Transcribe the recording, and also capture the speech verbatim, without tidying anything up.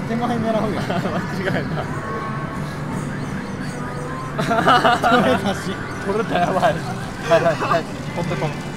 手前狙うやん。間違えた。 取れたし。 取れた、やばい。はいはいはい、取って取って。